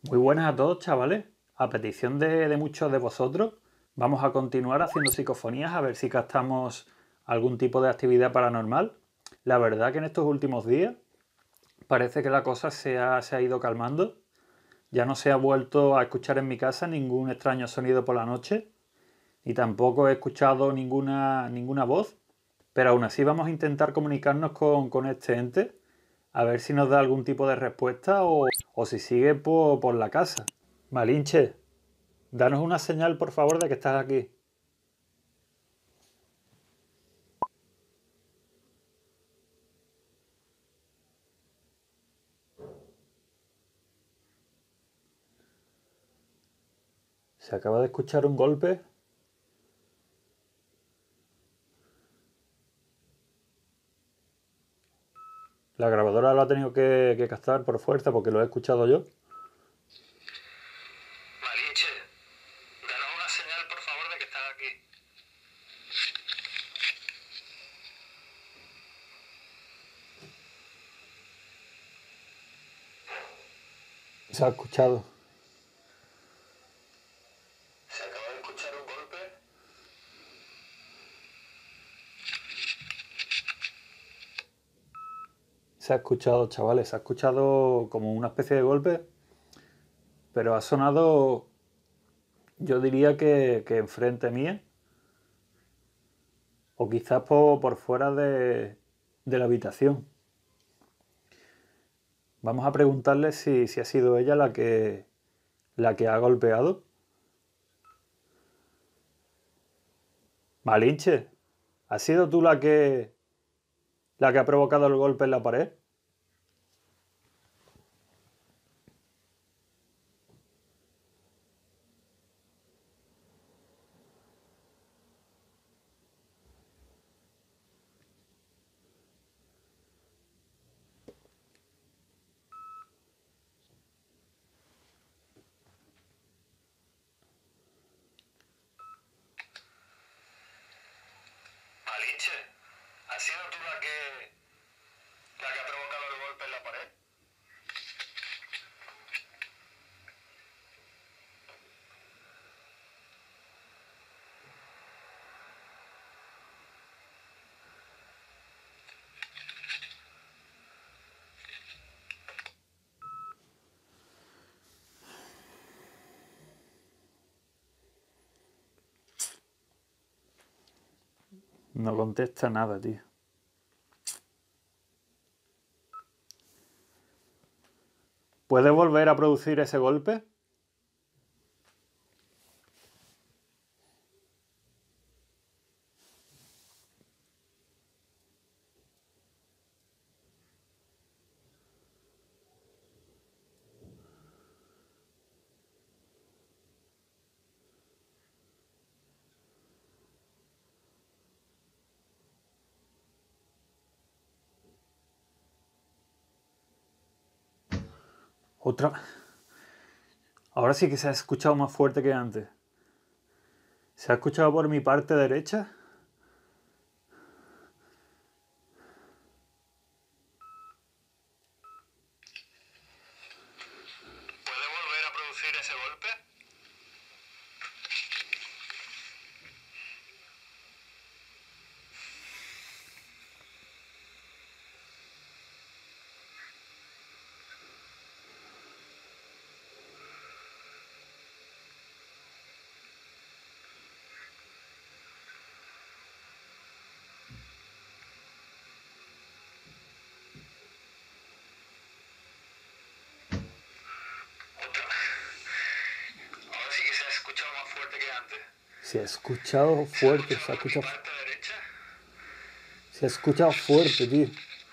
Muy buenas a todos, chavales. A petición de muchos de vosotros, vamos a continuar haciendo psicofonías a ver si captamos algún tipo de actividad paranormal. La verdad que en estos últimos días parece que la cosa se ha ido calmando. Ya no se ha vuelto a escuchar en mi casa ningún extraño sonido por la noche y tampoco he escuchado ninguna voz. Pero aún así vamos a intentar comunicarnos con este ente a ver si nos da algún tipo de respuesta o si sigue por la casa. Malinche, danos una señal, por favor, de que estás aquí. Se acaba de escuchar un golpe. La grabadora lo ha tenido que captar por fuerza porque lo he escuchado yo. Malinche, danos una señal, por favor, de que estás aquí. Se ha escuchado. Se acaba de escuchar un golpe. Se ha escuchado, chavales. Se ha escuchado como una especie de golpe. Pero ha sonado, yo diría que enfrente mía. O quizás por fuera de la habitación. Vamos a preguntarle si ha sido ella la que ha golpeado. Malinche, ¿has sido tú la que ha provocado el golpe en la pared? Malinche, ¿has sido tú la que ha provocado el golpe en la pared? No contesta nada, tío. ¿Puedes volver a producir ese golpe? Otra. Ahora sí que se ha escuchado más fuerte que antes. ¿Se ha escuchado por mi parte derecha? ¿Puede volver a producir ese golpe? Otra. Ahora sí que se ha escuchado más fuerte que antes. Se ha escuchado fuerte, se ha ¿Por mi escuchado, parte derecha? se ha escuchado fuerte, tío.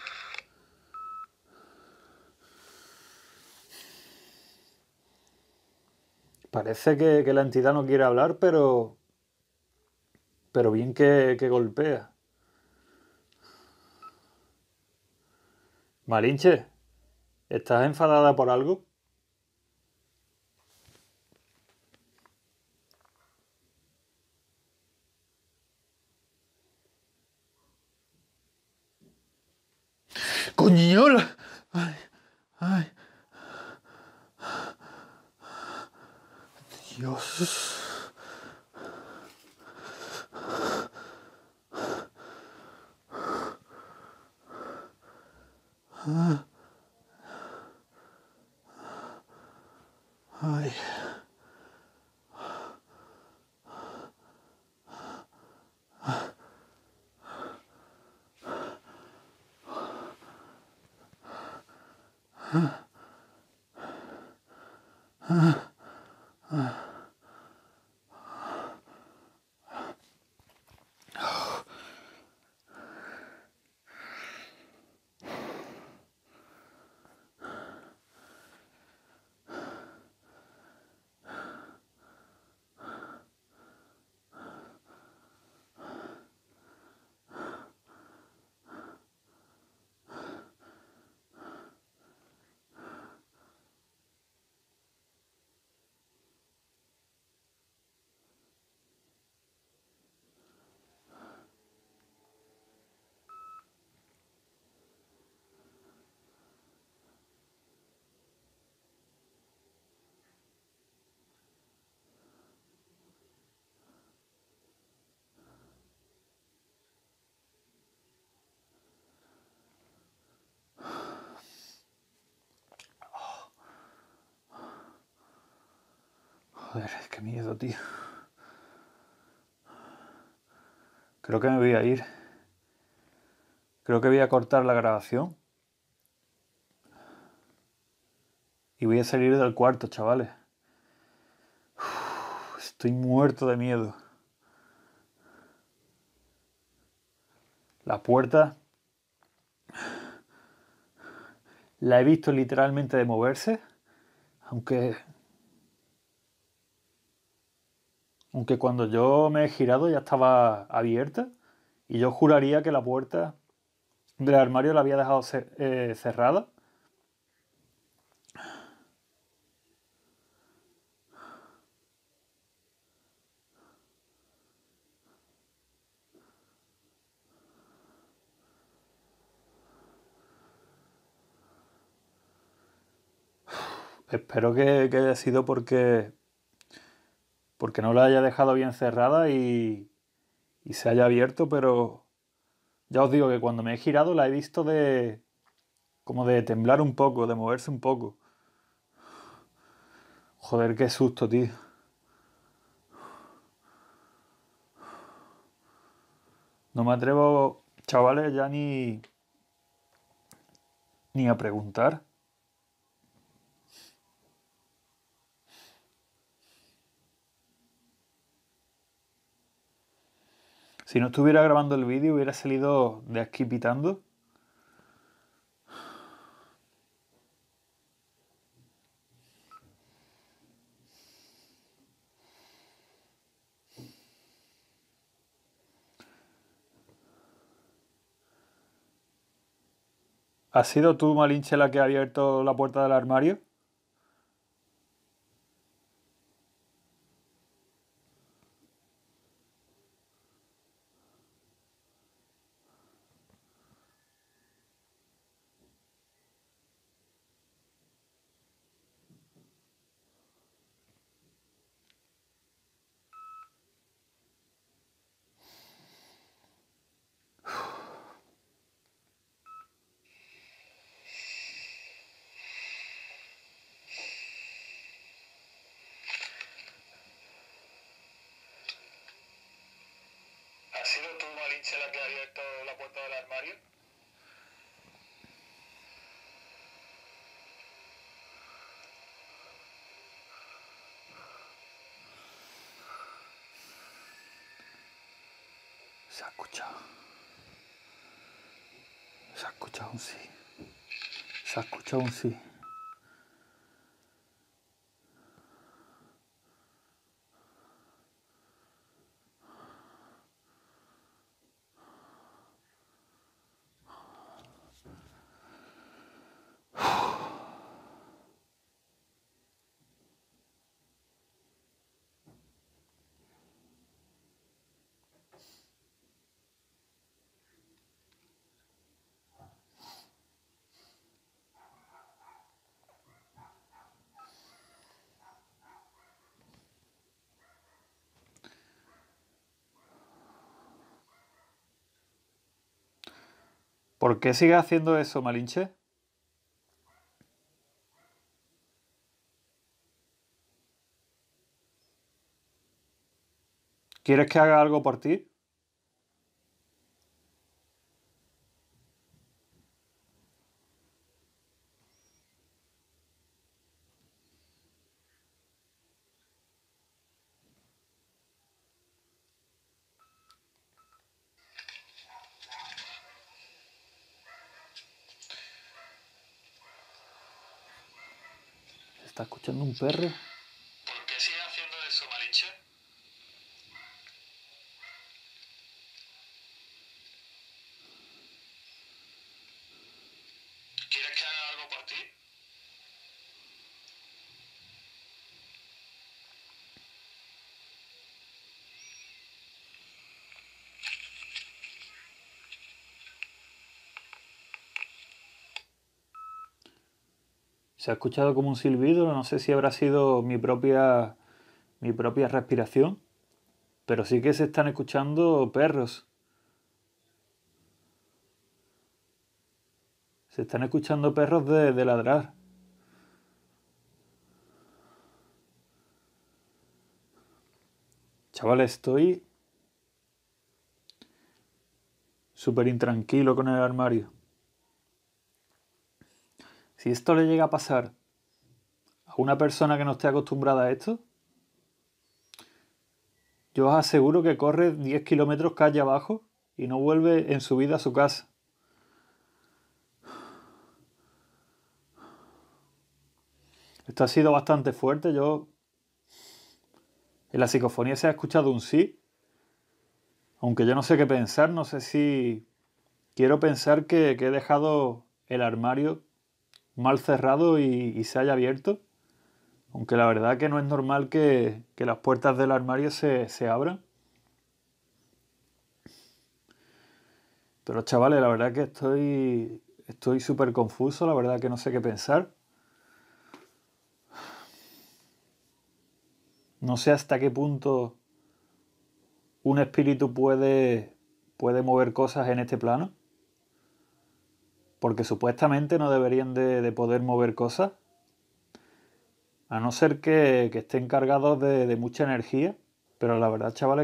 Parece que la entidad no quiere hablar, pero bien que golpea. Malinche, ¿estás enfadada por algo? ¡Coñola! ¡Ay! ¡Ay! Dios. Ay. Joder, qué miedo, tío. Creo que me voy a ir. Creo que voy a cortar la grabación. Y voy a salir del cuarto, chavales. Estoy muerto de miedo. La puerta la he visto literalmente de moverse, aunque cuando yo me he girado ya estaba abierta y yo juraría que la puerta del armario la había dejado cerrada. Espero que haya sido porque no la haya dejado bien cerrada y se haya abierto, pero ya os digo que cuando me he girado la he visto como de temblar un poco, de moverse un poco. Joder, qué susto, tío. No me atrevo, chavales, ya ni a preguntar. Si no estuviera grabando el vídeo hubiera salido de aquí pitando. ¿Has sido tú, Malinche, la que ha abierto la puerta del armario? ¿Has sido tú, Malinche, la que ha abierto la puerta del armario? Se ha escuchado. Se ha escuchado un sí. Se ha escuchado un sí. ¿Por qué sigues haciendo eso, Malinche? ¿Quieres que haga algo por ti? ¿Se está escuchando un perro? ¿Por qué sigues haciendo eso, Malinche? ¿Quieres que haga algo por ti? Se ha escuchado como un silbido, no sé si habrá sido mi propia respiración, pero sí que se están escuchando perros. Se están escuchando perros de ladrar. Chavales, estoy súper intranquilo con el armario. Si esto le llega a pasar a una persona que no esté acostumbrada a esto, yo os aseguro que corre 10 kilómetros calle abajo y no vuelve en su vida a su casa. Esto ha sido bastante fuerte. En la psicofonía se ha escuchado un sí, aunque yo no sé qué pensar. No sé si quiero pensar que he dejado el armario mal cerrado y se haya abierto. Aunque la verdad que no es normal que las puertas del armario se abran. Pero chavales, la verdad que estoy súper confuso, la verdad que no sé qué pensar. No sé hasta qué punto un espíritu puede mover cosas en este plano. Porque supuestamente no deberían de poder mover cosas. A no ser que estén cargados de mucha energía. Pero la verdad, chavales,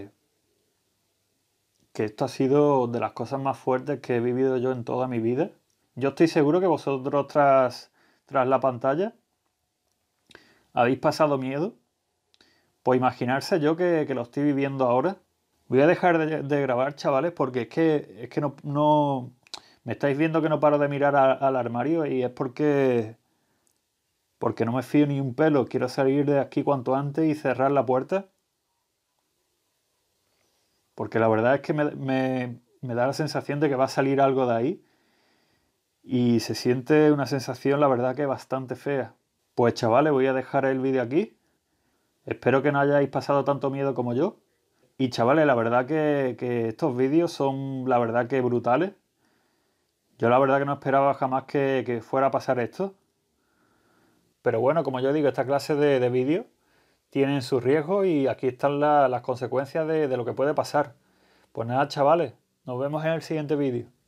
que esto ha sido de las cosas más fuertes que he vivido yo en toda mi vida. Yo estoy seguro que vosotros tras la pantalla habéis pasado miedo. Pues imaginarse yo que lo estoy viviendo ahora. Voy a dejar de grabar, chavales, porque es que no... Me estáis viendo que no paro de mirar al armario y es porque no me fío ni un pelo. Quiero salir de aquí cuanto antes y cerrar la puerta. Porque la verdad es que me da la sensación de que va a salir algo de ahí. Y se siente una sensación, la verdad, que bastante fea. Pues chavales, voy a dejar el vídeo aquí. Espero que no hayáis pasado tanto miedo como yo. Y chavales, la verdad que estos vídeos son, la verdad, que brutales. Yo la verdad que no esperaba jamás que fuera a pasar esto. Pero bueno, como yo digo, esta clase de vídeos tienen sus riesgos y aquí están las consecuencias de lo que puede pasar. Pues nada, chavales, nos vemos en el siguiente vídeo.